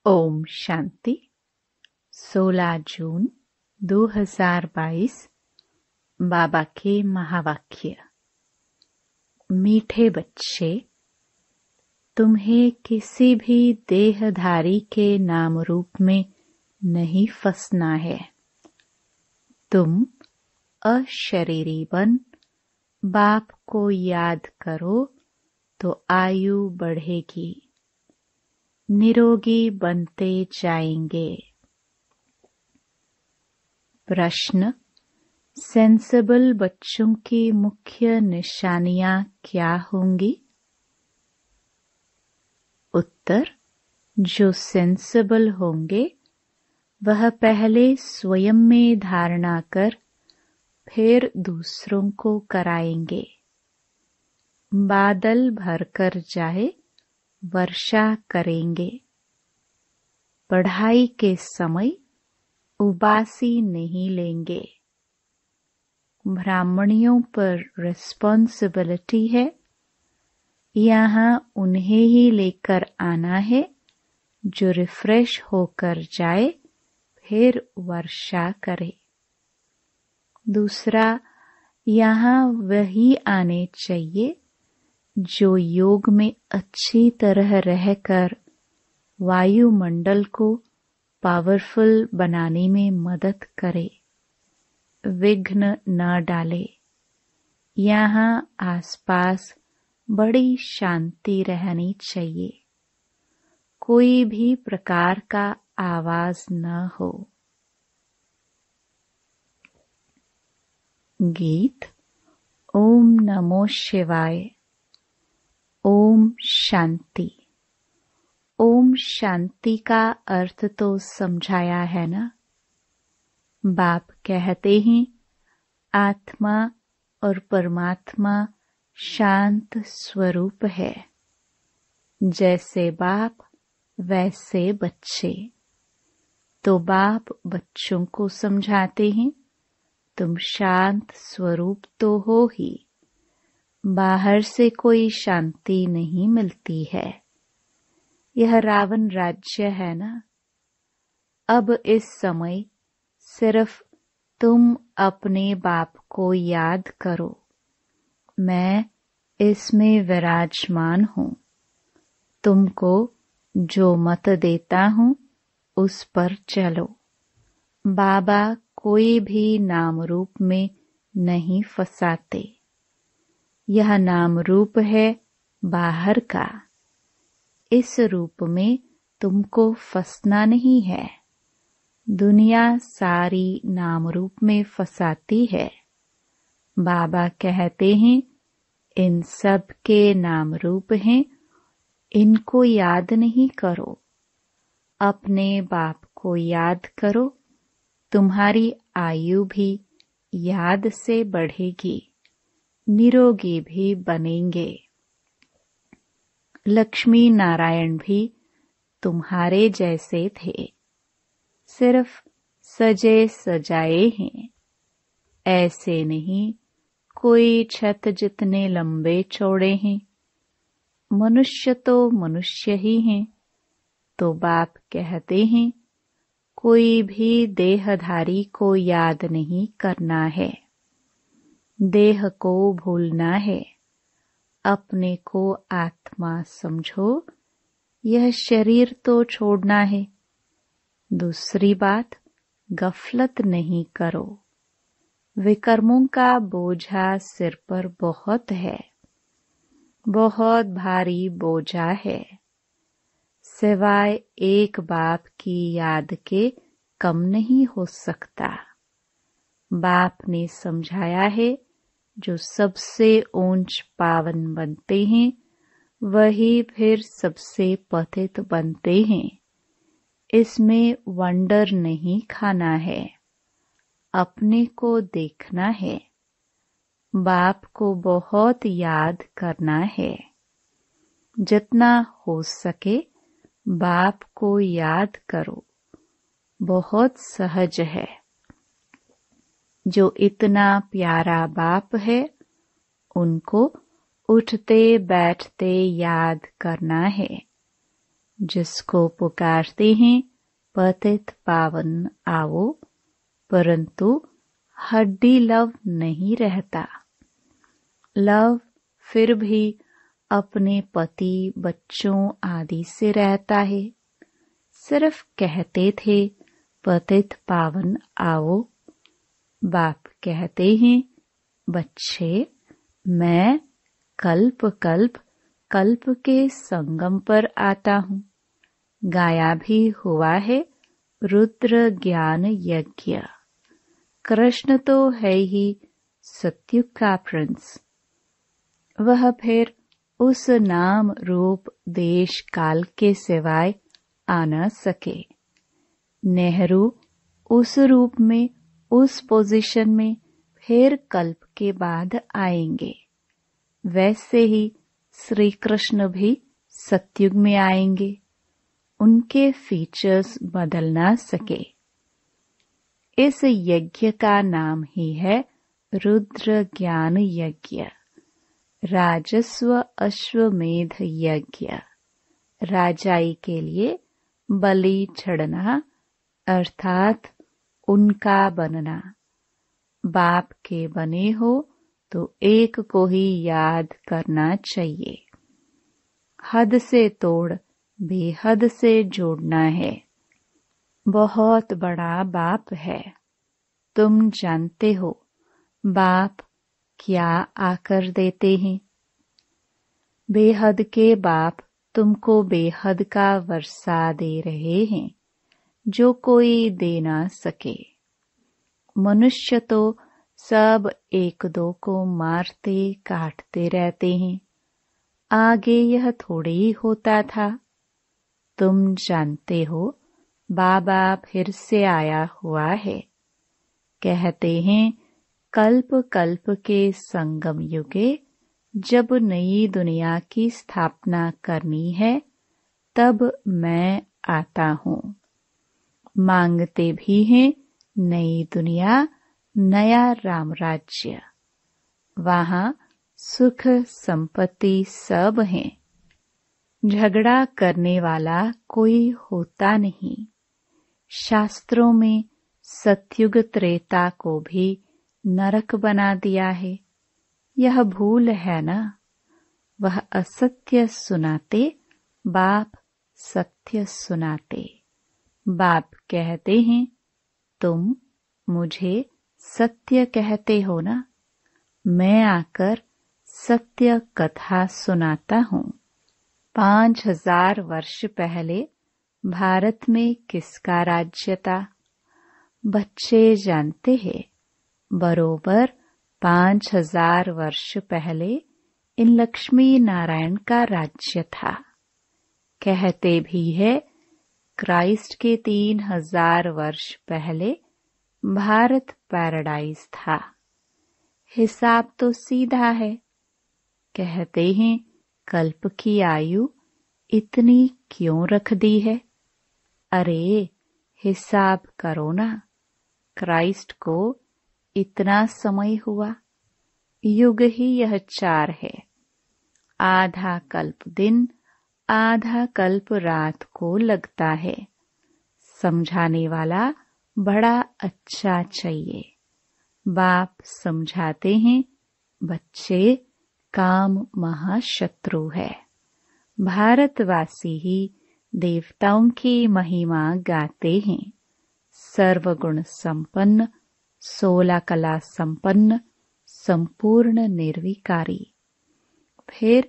ओम शांति। 16 जून 2022। बाबा के महावाक्य। मीठे बच्चे, तुम्हें किसी भी देहधारी के नाम रूप में नहीं फंसना है। तुम अशरीरी बन बाप को याद करो तो आयु बढ़ेगी, निरोगी बनते जाएंगे। प्रश्न: सेंसिबल बच्चों की मुख्य निशानियां क्या होंगी? उत्तर: जो सेंसिबल होंगे वह पहले स्वयं में धारणा कर फिर दूसरों को कराएंगे। बादल भरकर जाए वर्षा करेंगे। पढ़ाई के समय उबासी नहीं लेंगे। ब्राह्मणियों पर रिस्पॉन्सिबिलिटी है, यहाँ उन्हें ही लेकर आना है जो रिफ्रेश होकर जाए फिर वर्षा करे। दूसरा, यहाँ वही आने चाहिए जो योग में अच्छी तरह रहकर वायुमंडल को पावरफुल बनाने में मदद करे, विघ्न न डाले। यहाँ आसपास बड़ी शांति रहनी चाहिए, कोई भी प्रकार का आवाज न हो। गीत। ओम नमो शिवाय। ओम शांति। ओम शांति का अर्थ तो समझाया है ना। बाप कहते हैं आत्मा और परमात्मा शांत स्वरूप है। जैसे बाप वैसे बच्चे। तो बाप बच्चों को समझाते हैं तुम शांत स्वरूप तो हो ही, बाहर से कोई शांति नहीं मिलती है। यह रावण राज्य है ना। अब इस समय सिर्फ तुम अपने बाप को याद करो, मैं इसमें विराजमान हूँ। तुमको जो मत देता हूँ उस पर चलो। बाबा कोई भी नाम रूप में नहीं फंसाते। यह नाम रूप है बाहर का। इस रूप में तुमको फंसना नहीं है। दुनिया सारी नाम रूप में फंसाती है। बाबा कहते हैं इन सब के नाम रूप हैं, इनको याद नहीं करो। अपने बाप को याद करो, तुम्हारी आयु भी याद से बढ़ेगी, निरोगी भी बनेंगे। लक्ष्मी नारायण भी तुम्हारे जैसे थे, सिर्फ सजे सजाए हैं। ऐसे नहीं कोई छत जितने लंबे चौड़े हैं। मनुष्य तो मनुष्य ही हैं। तो बाप कहते हैं कोई भी देहधारी को याद नहीं करना है, देह को भूलना है। अपने को आत्मा समझो, यह शरीर तो छोड़ना है। दूसरी बात, गफलत नहीं करो। विकर्मों का बोझा सिर पर बहुत है, बहुत भारी बोझा है। सिवाय एक बाप की याद के कम नहीं हो सकता। बाप ने समझाया है जो सबसे ऊंच पावन बनते हैं वही फिर सबसे पतित बनते हैं। इसमें वंडर नहीं खाना है, अपने को देखना है। बाप को बहुत याद करना है। जितना हो सके बाप को याद करो, बहुत सहज है। जो इतना प्यारा बाप है उनको उठते बैठते याद करना है। जिसको पुकारते हैं पतित पावन आओ, परंतु हड्डी लव नहीं रहता। लव फिर भी अपने पति, बच्चों आदि से रहता है। सिर्फ कहते थे पतित पावन आओ। बाप कहते हैं बच्चे, मैं कल्प कल्प कल्प के संगम पर आता हूँ। गाया भी हुआ है रुद्र ज्ञान यज्ञ। कृष्ण तो है ही सत्युग का प्रिंस। वह फिर उस नाम रूप देश काल के सिवाय आ न सके। नेहरू उस रूप में, उस पोजीशन में फिर कल्प के बाद आएंगे। वैसे ही श्री कृष्ण भी सतयुग में आएंगे। उनके फीचर्स बदल ना सके। इस यज्ञ का नाम ही है रुद्र ज्ञान यज्ञ, राजस्व अश्वमेध यज्ञ। राजाई के लिए बलि चढ़ना अर्थात उनका बनना। बाप के बने हो तो एक को ही याद करना चाहिए। हद से तोड़ बेहद से जोड़ना है। बहुत बड़ा बाप है। तुम जानते हो बाप क्या आकर देते हैं। बेहद के बाप तुमको बेहद का वर्षा दे रहे हैं, जो कोई दे ना सके। मनुष्य तो सब एक दो को मारते काटते रहते हैं। आगे यह थोड़े ही होता था। तुम जानते हो बाबा फिर से आया हुआ है। कहते हैं कल्प कल्प के संगम युगे जब नई दुनिया की स्थापना करनी है, तब मैं आता हूँ। मांगते भी हैं नई दुनिया, नया राम राज्य। वहाँ सुख संपत्ति सब है। झगड़ा करने वाला कोई होता नहीं। शास्त्रों में सतयुग त्रेता को भी नरक बना दिया है। यह भूल है ना। वह असत्य सुनाते, बाप सत्य सुनाते। बाप कहते हैं तुम मुझे सत्य कहते हो ना। मैं आकर सत्य कथा सुनाता हूँ। 5000 वर्ष पहले भारत में किसका राज्य था? बच्चे जानते हैं। बरोबर 5000 वर्ष पहले इन लक्ष्मी नारायण का राज्य था। कहते भी है क्राइस्ट के 3000 वर्ष पहले भारत पैराडाइज था। हिसाब तो सीधा है। कहते हैं कल्प की आयु इतनी क्यों रख दी है? अरे हिसाब करो ना। क्राइस्ट को इतना समय हुआ। युग ही यह 4 है। आधा कल्प दिन, आधा कल्प रात को लगता है। समझाने वाला बड़ा अच्छा चाहिए। बाप समझाते हैं बच्चे काम महाशत्रु है। भारतवासी ही देवताओं की महिमा गाते हैं। सर्वगुण संपन्न, 16 कला संपन्न, संपूर्ण निर्विकारी। फिर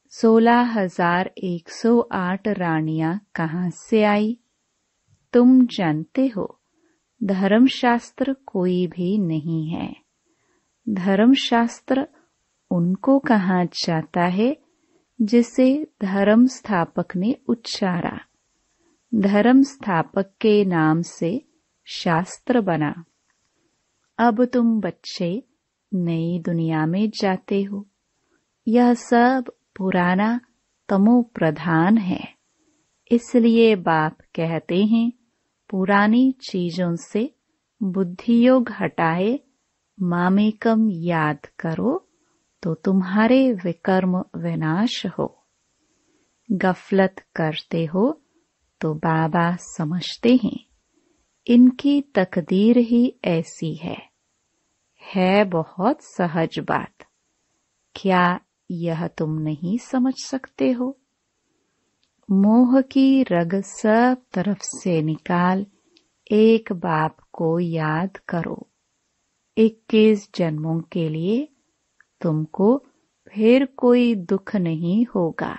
16,108 रानियां कहाँ से आई? तुम जानते हो धर्मशास्त्र कोई भी नहीं है। धर्मशास्त्र उनको कहा जाता है जिसे धर्म स्थापक ने उच्चारा। धर्म स्थापक के नाम से शास्त्र बना। अब तुम बच्चे नई दुनिया में जाते हो। यह सब पुराना तमो प्रधान है। इसलिए बाप कहते हैं पुरानी चीजों से बुद्धियोग हटाए मामेकम याद करो तो तुम्हारे विकर्म विनाश हो। गफलत करते हो तो बाबा समझते हैं इनकी तकदीर ही ऐसी है बहुत सहज बात। क्या यह तुम नहीं समझ सकते हो? मोह की रग सब तरफ से निकाल एक बाप को याद करो। 21 जन्मों के लिए तुमको फिर कोई दुख नहीं होगा।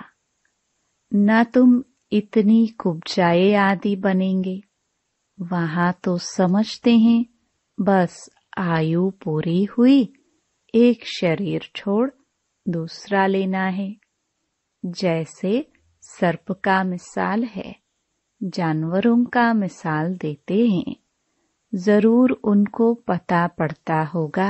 न तुम इतनी कुब्जाए आदि बनेंगे। वहां तो समझते हैं बस आयु पूरी हुई, एक शरीर छोड़ दूसरा लेना है। जैसे सर्प का मिसाल है, जानवरों का मिसाल देते हैं। जरूर उनको पता पड़ता होगा।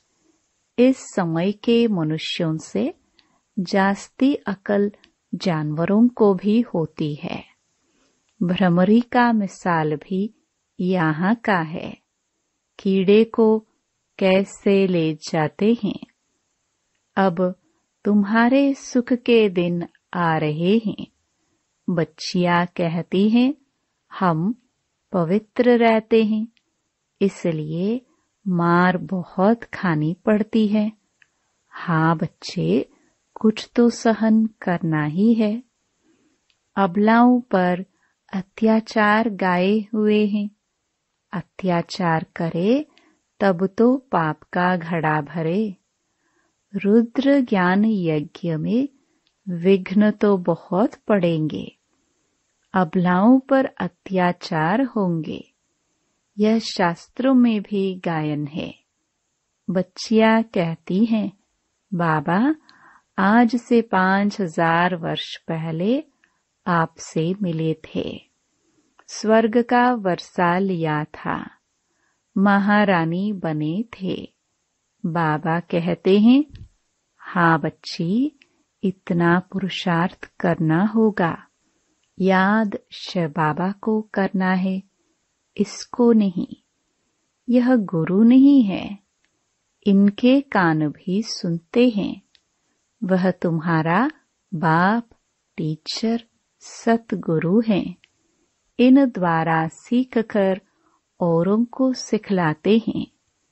इस समय के मनुष्यों से जास्ती अकल जानवरों को भी होती है। भ्रमरी का मिसाल भी यहाँ का है। कीड़े को कैसे ले जाते हैं। अब तुम्हारे सुख के दिन आ रहे हैं। बच्चियां कहती हैं हम पवित्र रहते हैं, इसलिए मार बहुत खानी पड़ती है। हाँ बच्चे, कुछ तो सहन करना ही है। अबलाओं पर अत्याचार गाए हुए हैं। अत्याचार करे तब तो पाप का घड़ा भरे। रुद्र ज्ञान यज्ञ में विघ्न तो बहुत पड़ेंगे। अबलाओं पर अत्याचार होंगे। यह शास्त्रों में भी गायन है। बच्चियां कहती हैं बाबा, आज से 5000 वर्ष पहले आपसे मिले थे। स्वर्ग का वर्षा लिया था, महारानी बने थे। बाबा कहते हैं हाँ बच्ची, इतना पुरुषार्थ करना होगा। याद शिव बाबा को करना है, इसको नहीं। यह गुरु नहीं है, इनके कान भी सुनते हैं। वह तुम्हारा बाप, टीचर, सतगुरु हैं। इन द्वारा सीखकर औरों को सिखलाते हैं।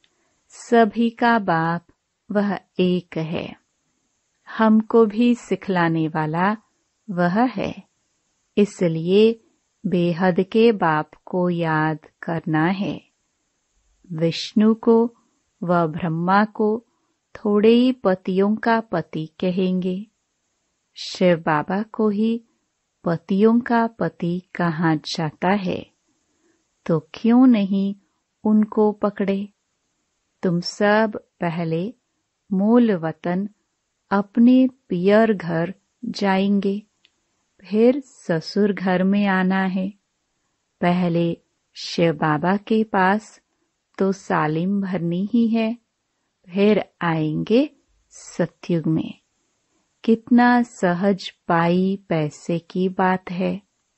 सभी का बाप वह एक है। हमको भी सिखलाने वाला वह है। इसलिए बेहद के बाप को याद करना है। विष्णु को व ब्रह्मा को थोड़े ही पतियों का पति कहेंगे। शिव बाबा को ही पतियों का पति कहा जाता है, तो क्यों नहीं उनको पकड़े। तुम सब पहले मूल वतन अपने पियर घर जाएंगे, फिर ससुर घर में आना है। पहले शिव बाबा के पास तो सालिम भरनी ही है, फिर आएंगे सतयुग में। कितना सहज पाई पैसे की बात है।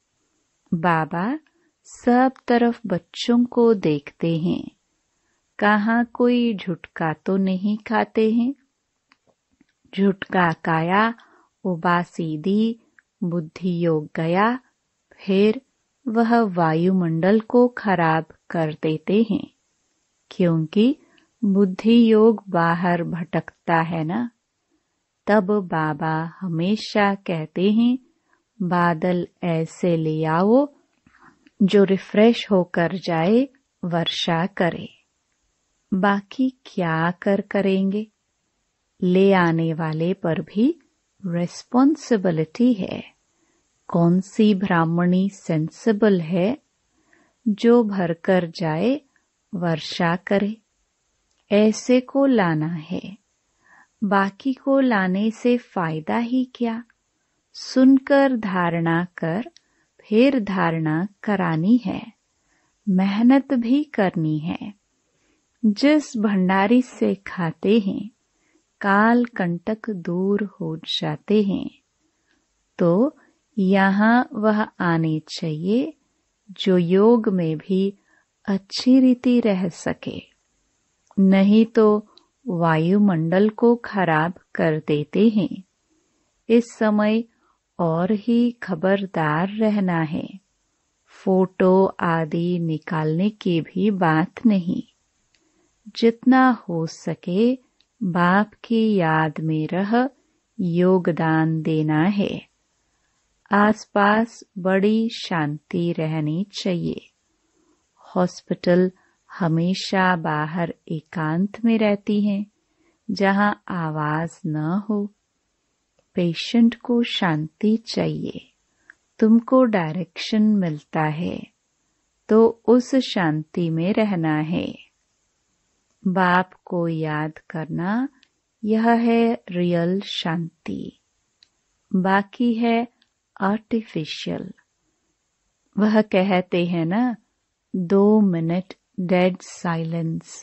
बाबा सब तरफ बच्चों को देखते हैं। कहाँ कोई झुटका तो नहीं खाते हैं। झुटका काया उबासीदी बुद्धि योग गया, फिर वह वायुमंडल को खराब कर देते हैं। क्योंकि बुद्धि योग बाहर भटकता है ना। तब बाबा हमेशा कहते हैं बादल ऐसे ले आओ जो रिफ्रेश होकर जाए, वर्षा करे। बाकी क्या करेंगे। ले आने वाले पर भी रिस्पॉन्सिबिलिटी है। कौन सी ब्राह्मणी सेंसिबल है जो भरकर जाए, वर्षा करे। ऐसे को लाना है। बाकी को लाने से फायदा ही क्या। सुनकर धारणा कर, फिर धारणा करानी है। मेहनत भी करनी है। जिस भंडारी से खाते हैं, काल कंटक दूर हो जाते हैं। तो यहाँ वह आने चाहिए जो योग में भी अच्छी रीति रह सके। नहीं तो वायुमंडल को खराब कर देते हैं। इस समय और ही खबरदार रहना है। फोटो आदि निकालने की भी बात नहीं। जितना हो सके बाप की याद में रह योगदान देना है। आसपास बड़ी शांति रहनी चाहिए। हॉस्पिटल हमेशा बाहर एकांत में रहती हैं, जहां आवाज न हो। पेशेंट को शांति चाहिए। तुमको डायरेक्शन मिलता है तो उस शांति में रहना है। बाप को याद करना, यह है रियल शांति। बाकी है आर्टिफिशियल। वह कहते हैं ना, 2 मिनट डेड साइलेंस,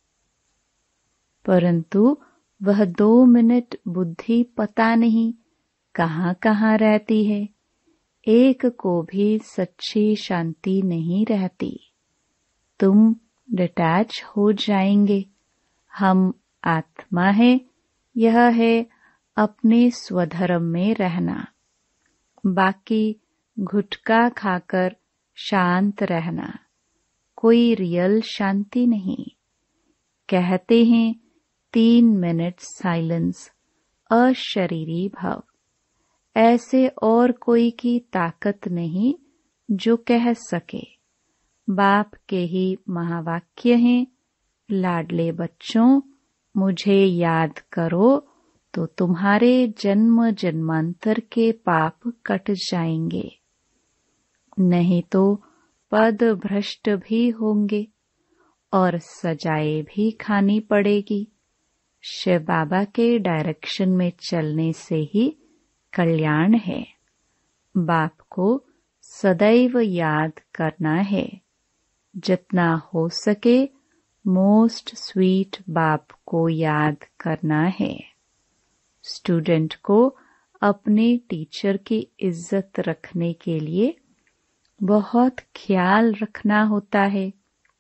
परंतु वह 2 मिनट बुद्धि पता नहीं कहाँ कहाँ रहती है। एक को भी सच्ची शांति नहीं रहती। तुम डिटैच हो जाएंगे। हम आत्मा है, यह है अपने स्वधर्म में रहना। बाकी गुटखा खाकर शांत रहना, कोई रियल शांति नहीं। कहते हैं 3 मिनट साइलेंस, अशरीरी भव। ऐसे और कोई की ताकत नहीं जो कह सके। बाप के ही महावाक्य हैं, लाडले बच्चों मुझे याद करो तो तुम्हारे जन्म जन्मांतर के पाप कट जाएंगे। नहीं तो पद भ्रष्ट भी होंगे और सजाएं भी खानी पड़ेगी। शिव बाबा के डायरेक्शन में चलने से ही कल्याण है। बाप को सदैव याद करना है। जितना हो सके मोस्ट स्वीट बाप को याद करना है। स्टूडेंट को अपने टीचर की इज्जत रखने के लिए बहुत ख्याल रखना होता है।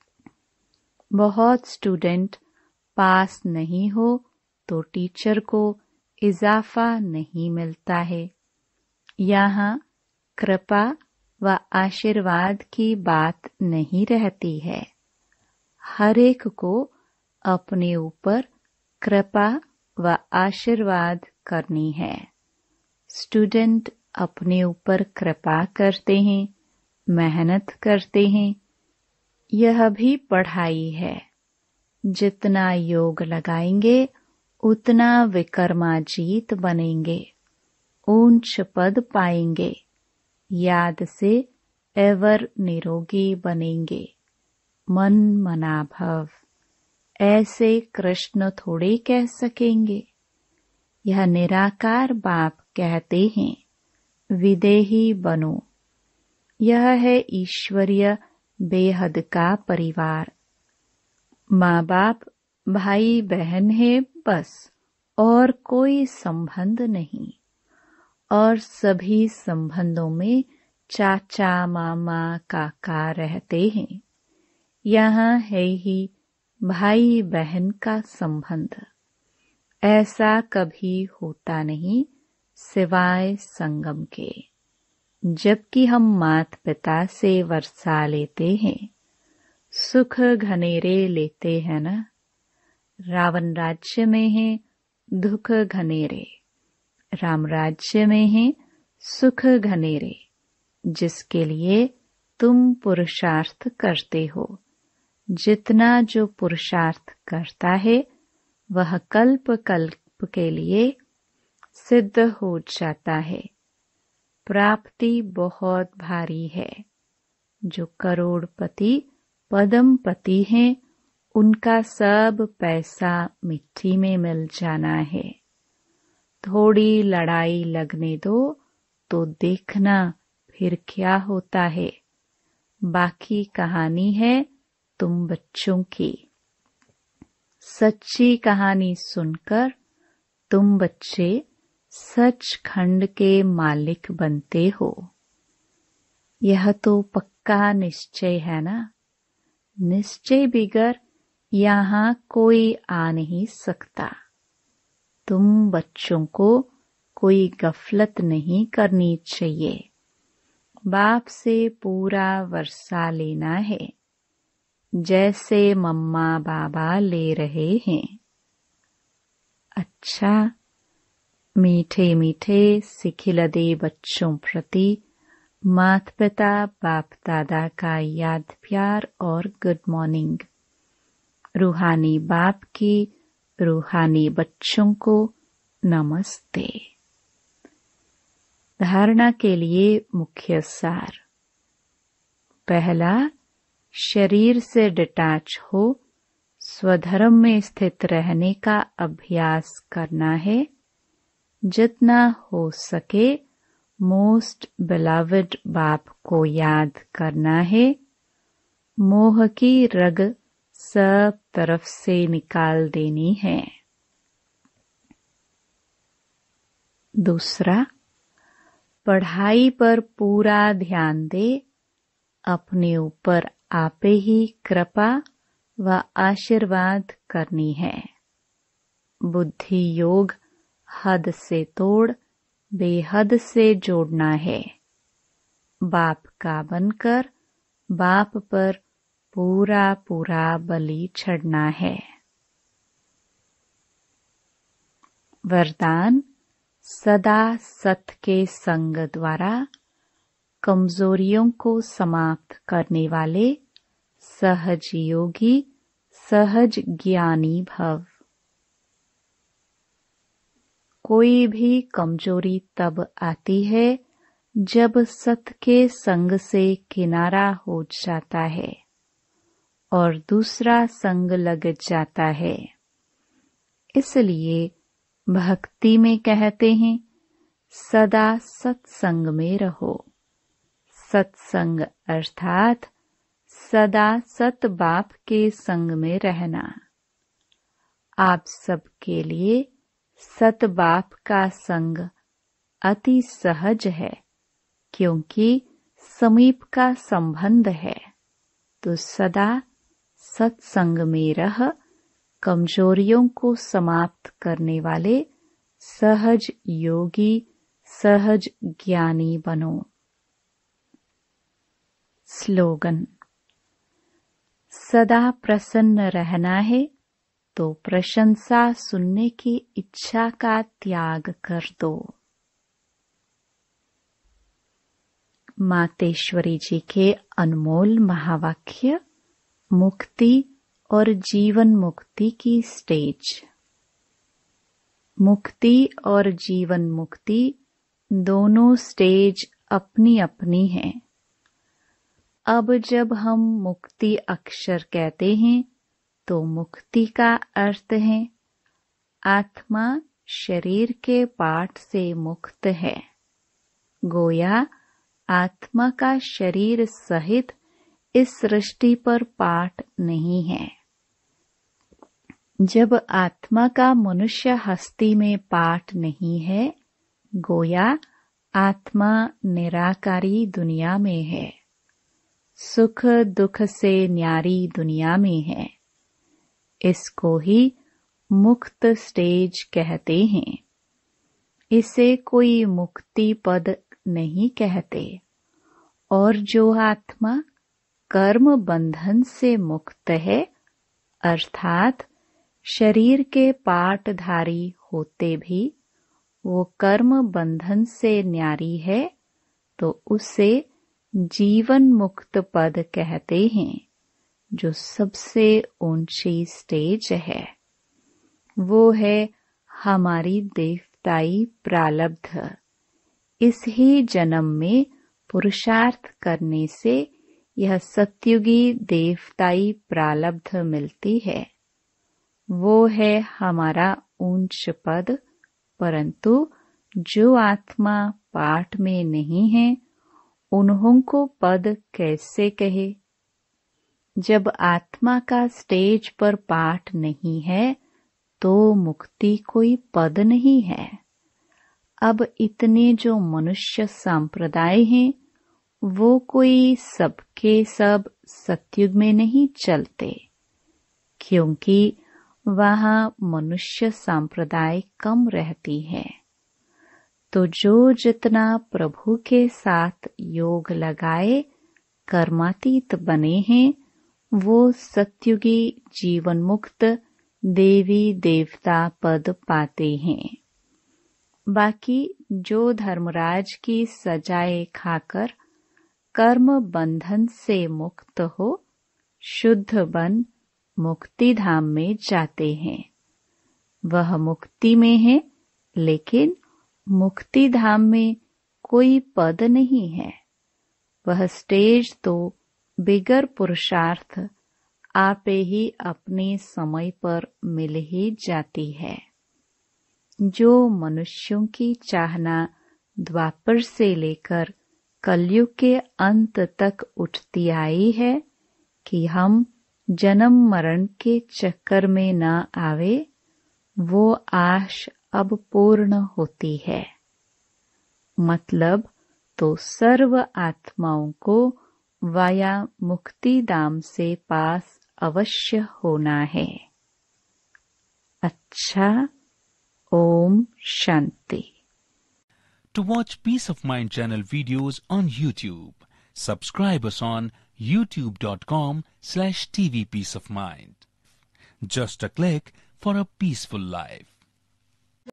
बहुत स्टूडेंट पास नहीं हो तो टीचर को इजाफा नहीं मिलता है। यहाँ कृपा व आशीर्वाद की बात नहीं रहती है। हर एक को अपने ऊपर कृपा व आशीर्वाद करनी है। स्टूडेंट अपने ऊपर कृपा करते हैं, मेहनत करते हैं। यह भी पढ़ाई है। जितना योग लगाएंगे उतना विक्रमाजीत बनेंगे, ऊंच पद पाएंगे, याद से एवर निरोगी बनेंगे। मन मना भव, ऐसे कृष्ण थोड़े कह सकेंगे। यह निराकार बाप कहते हैं, विदेही बनो। यह है ईश्वरीय बेहद का परिवार। माँ बाप भाई बहन है बस, और कोई संबंध नहीं। और सभी संबंधों में चाचा मामा काका रहते हैं। यहाँ है ही भाई बहन का संबंध। ऐसा कभी होता नहीं सिवाय संगम के। जबकि हम माता पिता से वर्षा लेते हैं, सुख घनेरे लेते हैं ना। रावण राज्य में है दुख घनेरे, राम राज्य में है सुख घनेरे, जिसके लिए तुम पुरुषार्थ करते हो। जितना जो पुरुषार्थ करता है वह कल्प कल्प के लिए सिद्ध हो जाता है। प्राप्ति बहुत भारी है। जो करोड़पति पद्मपति हैं, उनका सब पैसा मिट्टी में मिल जाना है। थोड़ी लड़ाई लगने दो तो देखना फिर क्या होता है। बाकी कहानी है तुम बच्चों की। सच्ची कहानी सुनकर तुम बच्चे सचखंड के मालिक बनते हो। यह तो पक्का निश्चय है ना। निश्चय बिगर यहाँ कोई आ नहीं सकता। तुम बच्चों को कोई गफलत नहीं करनी चाहिए। बाप से पूरा वर्षा लेना है, जैसे मम्मा बाबा ले रहे हैं। अच्छा, मीठे मीठे सिखिलदे बच्चों प्रति माता पिता बाप दादा का याद प्यार और गुड मॉर्निंग। रूहानी बाप की रूहानी बच्चों को नमस्ते। धारणा के लिए मुख्य सार। पहला, शरीर से डिटैच हो स्वधर्म में स्थित रहने का अभ्यास करना है। जितना हो सके मोस्ट बिलवड बाप को याद करना है। मोह की रग सब तरफ से निकाल देनी है। दूसरा, पढ़ाई पर पूरा ध्यान दे। अपने ऊपर आपे ही कृपा व आशीर्वाद करनी है। बुद्धि योग हद से तोड़ बेहद से जोड़ना है। बाप का बनकर बाप पर पूरा पूरा बलि चढ़ना है। वरदान, सदा सत के संग द्वारा कमजोरियों को समाप्त करने वाले सहज योगी सहज ज्ञानी भव। कोई भी कमजोरी तब आती है जब सत के संग से किनारा हो जाता है और दूसरा संग लग जाता है। इसलिए भक्ति में कहते हैं सदा सत्संग में रहो। सत्संग अर्थात सदा सत बाप के संग में रहना। आप सबके लिए सत बाप का संग अति सहज है, क्योंकि समीप का संबंध है। तो सदा सत्संग में रह कमजोरियों को समाप्त करने वाले सहज योगी सहज ज्ञानी बनो। स्लोगन, सदा प्रसन्न रहना है तो प्रशंसा सुनने की इच्छा का त्याग कर दो। मातेश्वरी जी के अनमोल महावाक्य मुक्ति और जीवन मुक्ति की स्टेज। मुक्ति और जीवन मुक्ति दोनों स्टेज अपनी अपनी हैं। अब जब हम मुक्ति अक्षर कहते हैं तो मुक्ति का अर्थ है आत्मा शरीर के पाठ से मुक्त है। गोया आत्मा का शरीर सहित इस सृष्टि पर पाठ नहीं है। जब आत्मा का मनुष्य हस्ती में पाठ नहीं है, गोया आत्मा निराकारी दुनिया में है, सुख दुख से न्यारी दुनिया में है। इसको ही मुक्त स्टेज कहते हैं। इसे कोई मुक्ति पद नहीं कहते। और जो आत्मा कर्म बंधन से मुक्त है, अर्थात शरीर के पाठधारी होते भी वो कर्म बंधन से न्यारी है, तो उसे जीवन मुक्त पद कहते हैं, जो सबसे ऊंची स्टेज है। वो है हमारी देवताई प्रारब्ध। इस ही जन्म में पुरुषार्थ करने से यह सत्युगी देवताई प्रारब्ध मिलती है। वो है हमारा ऊंच पद। परंतु जो आत्मा पाठ में नहीं है, उन्हों को पद कैसे कहे? जब आत्मा का स्टेज पर पाठ नहीं है, तो मुक्ति कोई पद नहीं है। अब इतने जो मनुष्य संप्रदाय हैं, वो कोई सबके सब सतयुग में नहीं चलते, क्योंकि वहाँ मनुष्य संप्रदाय कम रहती है। तो जो जितना प्रभु के साथ योग लगाए कर्मातीत बने हैं, वो सत्युगी जीवन मुक्त देवी देवता पद पाते हैं। बाकी जो धर्मराज की सजाएं खाकर कर्म बंधन से मुक्त हो, शुद्ध बन मुक्ति धाम में जाते हैं। वह मुक्ति में है, लेकिन मुक्ति धाम में कोई पद नहीं है। वह स्टेज तो बिगर पुरुषार्थ आपे ही अपने समय पर मिल ही जाती है। जो मनुष्यों की चाहना द्वापर से लेकर कलयुग के अंत तक उठती आई है कि हम जन्म मरण के चक्कर में न आवे, वो आश अब पूर्ण होती है। मतलब तो सर्व आत्माओं को वाया मुक्ति धाम से पास अवश्य होना है। अच्छा, Om Shanti. To watch Peace of Mind channel videos on YouTube, subscribe us on youtube.com/tvpeaceofmind. Just a click for a peaceful life.